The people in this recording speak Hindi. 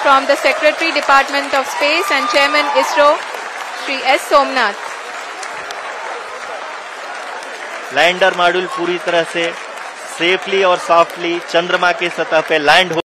from the Secretary Department of Space and Chairman ISRO, Shri S. Somnath. Lander module पूरी तरह से सेफली और सॉफ्टली चंद्रमा की सतह पे लैंड हो